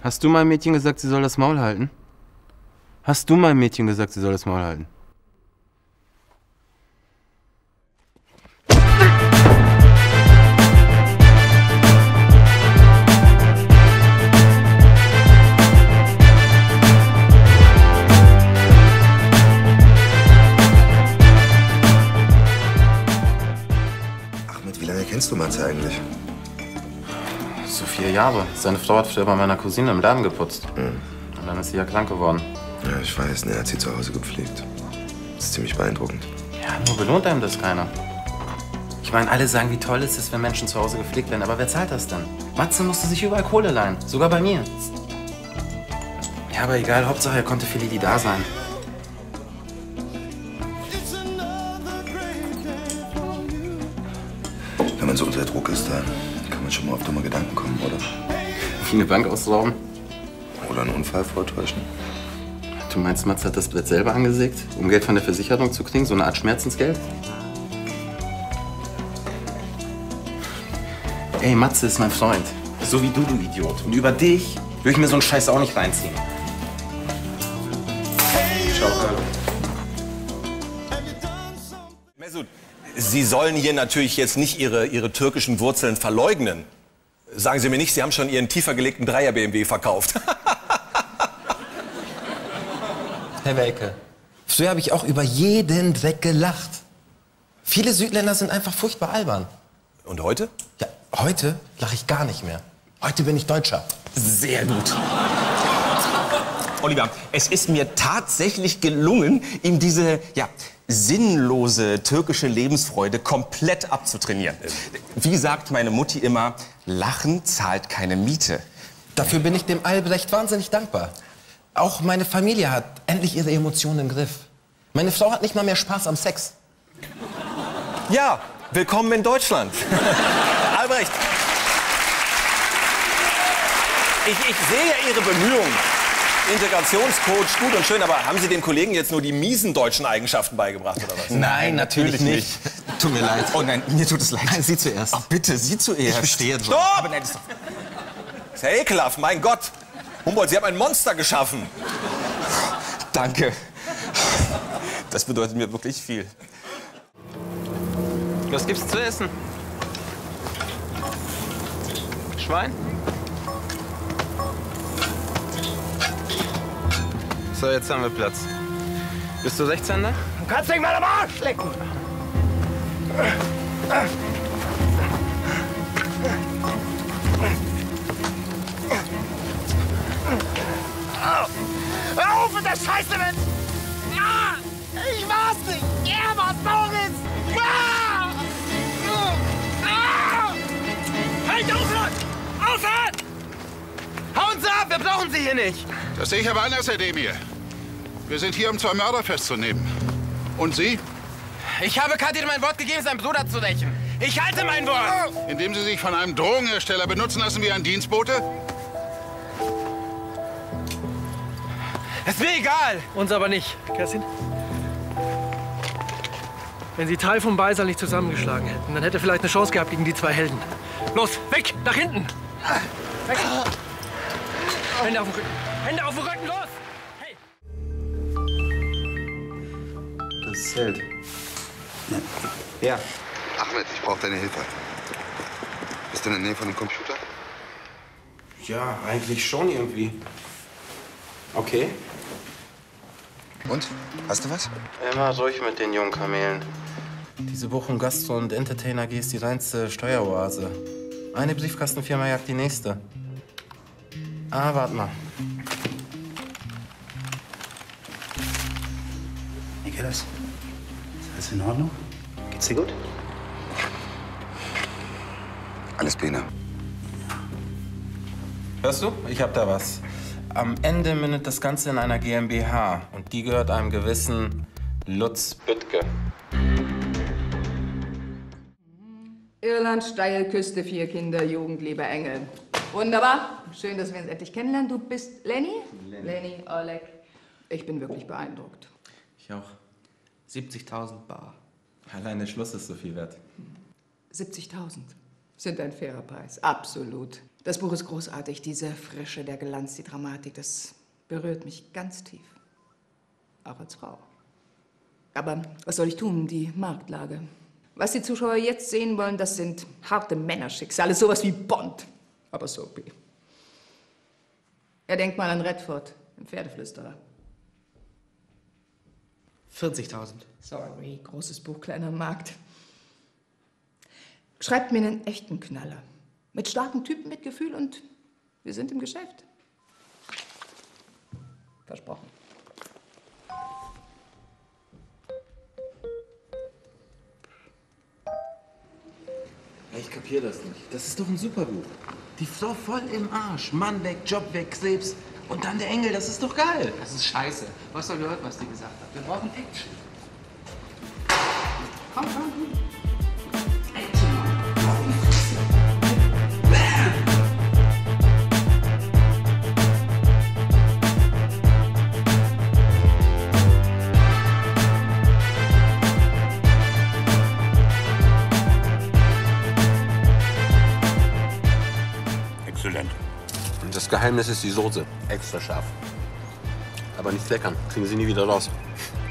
Hast du meinem Mädchen gesagt, sie soll das Maul halten? Hast du meinem Mädchen gesagt, sie soll das Maul halten? Ahmed, wie lange kennst du Matze eigentlich? So 4 Jahre. Seine Frau hat früher bei meiner Cousine im Laden geputzt. Und dann ist sie ja krank geworden. Ja, ich weiß, ne, er hat sie zu Hause gepflegt. Das ist ziemlich beeindruckend. Ja, nur belohnt einem das keiner. Ich meine, alle sagen, wie toll es ist, wenn Menschen zu Hause gepflegt werden. Aber wer zahlt das denn? Matze musste sich überall Kohle leihen. Sogar bei mir. Ja, aber egal. Hauptsache, er konnte für Lili da sein. Wenn man so unter Druck ist, da kann man schon mal auf dumme Gedanken kommen, oder? Wie eine Bank ausrauben. Oder einen Unfall vortäuschen. Du meinst, Matze hat das Brett selber angesägt, um Geld von der Versicherung zu kriegen? So eine Art Schmerzensgeld? Ey, Matze ist mein Freund. So wie du Idiot. Und über dich will ich mir so einen Scheiß auch nicht reinziehen. Ciao, Carlo. Mesut, Sie sollen hier natürlich jetzt nicht Ihre türkischen Wurzeln verleugnen. Sagen Sie mir nicht, Sie haben schon Ihren tiefer gelegten Dreier-BMW verkauft. Herr Welke, früher habe ich auch über jeden Dreck gelacht. Viele Südländer sind einfach furchtbar albern. Und heute? Ja, heute lache ich gar nicht mehr. Heute bin ich Deutscher. Sehr gut. Oliver, es ist mir tatsächlich gelungen, ihm diese, sinnlose türkische Lebensfreude komplett abzutrainieren. Wie sagt meine Mutti immer, Lachen zahlt keine Miete. Dafür bin ich dem Albrecht wahnsinnig dankbar. Auch meine Familie hat endlich ihre Emotionen im Griff. Meine Frau hat nicht mal mehr Spaß am Sex. Ja, willkommen in Deutschland. Albrecht. Ich sehe ja Ihre Bemühungen. Integrationscoach, gut und schön, aber haben Sie dem Kollegen jetzt nur die miesen deutschen Eigenschaften beigebracht, oder was? Nein, natürlich nicht. Tut mir leid. Oh nein, mir tut es leid. Nein, Sie zuerst. Ach bitte, Sie zuerst. Ich verstehe. Stopp! Aber nein, das ist doch... Das ist ja ekelhaft, mein Gott. Humboldt, Sie haben ein Monster geschaffen. Danke. Das bedeutet mir wirklich viel. Was gibt's zu essen? Schwein? So, jetzt haben wir Platz. Bist du 16? Du kannst dich mal am Arsch lecken! Hör auf mit der Scheiße, Mensch! Ah, ich war's nicht! Er war's, Moritz! Ah! Ah! Halt, aufhören! Aufhören! Hauen Sie ab, wir brauchen Sie hier nicht! Das sehe ich aber anders, Herr Demir. Wir sind hier, um 2 Mörder festzunehmen. Und Sie? Ich habe Kadir mein Wort gegeben, seinen Bruder zu rächen. Ich halte mein Wort! Indem Sie sich von einem Drogenhersteller benutzen lassen wie ein Dienstbote? Ist mir egal! Uns aber nicht, Kerstin. Wenn Sie Teil vom Beisal nicht zusammengeschlagen hätten, dann hätte er vielleicht eine Chance gehabt gegen die 2 Helden. Los, weg! Nach hinten! Weg! Hände auf den Rücken! Hände auf den Rücken, los! Hey! Das ist Zelt. Ja. Ahmed, ich brauche deine Hilfe. Bist du in der Nähe von dem Computer? Ja, eigentlich schon irgendwie. Okay. Und? Hast du was? Immer ruhig mit den jungen Kamelen. Diese Bochum Gastro und Entertainer AG ist die reinste Steueroase. Eine Briefkastenfirma jagt die nächste. Ah, warte mal. Nikolas, ist alles in Ordnung? Geht's dir gut? Alles Pläne. Hörst du? Ich hab da was. Am Ende mündet das Ganze in einer GmbH. Und die gehört einem gewissen Lutz Büttke. Irland, Steilküste, 4 Kinder, Jugend, lieber Engel. Wunderbar. Schön, dass wir uns endlich kennenlernen. Du bist Lenny? Lenny, Oleg. Ich bin wirklich beeindruckt. Ich auch. 70.000 bar. Allein der Schluss ist so viel wert. 70.000 sind ein fairer Preis. Absolut. Das Buch ist großartig. Diese Frische, der Glanz, die Dramatik, das berührt mich ganz tief. Auch als Frau. Aber was soll ich tun? Die Marktlage. Was die Zuschauer jetzt sehen wollen, das sind harte Männerschicksale. Sowas wie Bond. Aber Soapy. Ja, denkt mal an Redford, im Pferdeflüsterer. 40.000. Sorry, großes Buch, kleiner Markt. Schreibt mir einen echten Knaller. Mit starken Typen, mit Gefühl und wir sind im Geschäft. Versprochen. Ich kapier das nicht. Das ist doch ein super Buch. Die Frau voll im Arsch. Mann weg, Job weg, Krebs. Und dann der Engel, das ist doch geil. Das ist scheiße. Du hast doch gehört, was die gesagt hat. Wir brauchen Action. Komm, komm. Action, Mann. Exzellent. Und das Geheimnis ist die Soße. Extra scharf. Aber nicht leckern. Kriegen Sie nie wieder raus.